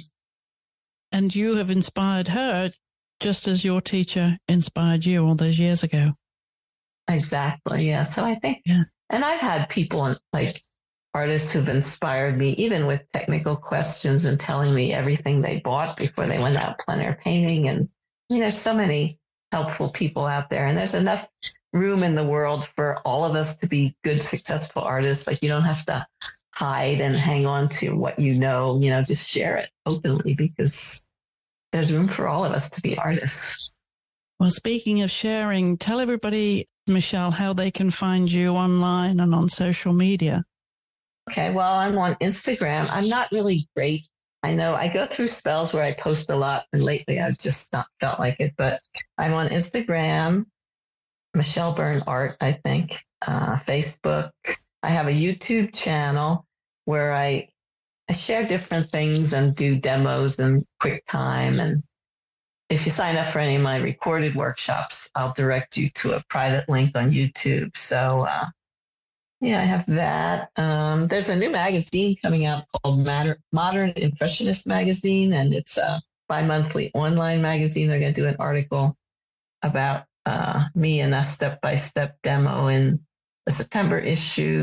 And you have inspired her just as your teacher inspired you all those years ago. Exactly. Yeah. So I think, and I've had people like artists who've inspired me, even with technical questions and telling me everything they bought before they went out plein air painting. And there's so many helpful people out there, and there's enough room in the world for all of us to be good, successful artists. Like, you don't have to hide and hang on to what you know, just share it openly, because there's room for all of us to be artists. Well, speaking of sharing, tell everybody, Michele, how they can find you online and on social media. Okay, well, I'm on Instagram. I'm not really great. I know I go through spells where I post a lot, and lately I've just not felt like it, but I'm on Instagram, Michele Byrne Art, I think, Facebook. I have a YouTube channel where I share different things and do demos and QuickTime. And if you sign up for any of my recorded workshops, I'll direct you to a private link on YouTube. So, yeah, I have that. There's a new magazine coming out called Modern Impressionist Magazine, and it's a bi-monthly online magazine. They're going to do an article about me and a step-by-step demo in the September issue.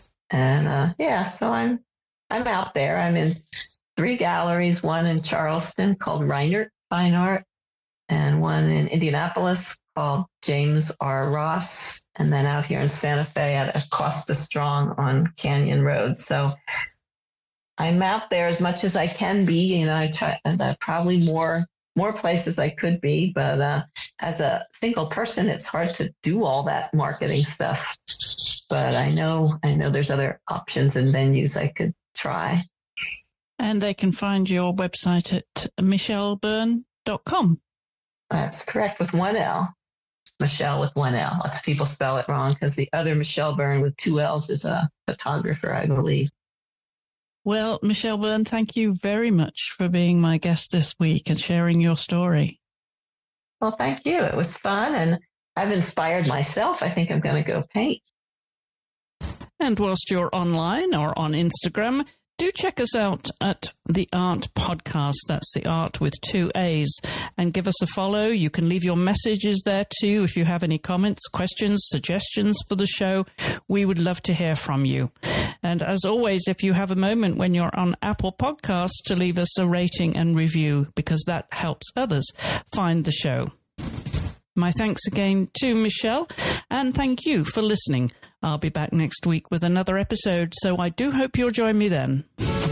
And so I'm out there. I'm in 3 galleries, one in Charleston called Reinert Fine Art, and one in Indianapolis called James R. Ross, and then out here in Sante Fe at Acosta Strong on Canyon Road. So I'm out there as much as I can be. I try, probably more places I could be, but as a single person, it's hard to do all that marketing stuff. But I know there's other options and venues I could try. And they can find your website at michelebyrne.com. That's correct, with 1 L. Michele with 1 L. Lots of people spell it wrong because the other Michele Byrne with 2 L's is a photographer, I believe. Well, Michele Byrne, thank you very much for being my guest this week and sharing your story. Well, thank you. It was fun, and I've inspired myself. I think I'm going to go paint. And whilst you're online or on Instagram, do check us out at the AART podcast. That's the art with 2 A's. And give us a follow. You can leave your messages there too. If you have any comments, questions, suggestions for the show, we would love to hear from you. And as always, if you have a moment when you're on Apple Podcasts, to leave us a rating and review, because that helps others find the show. My thanks again to Michele, and thank you for listening. I'll be back next week with another episode, so I do hope you'll join me then.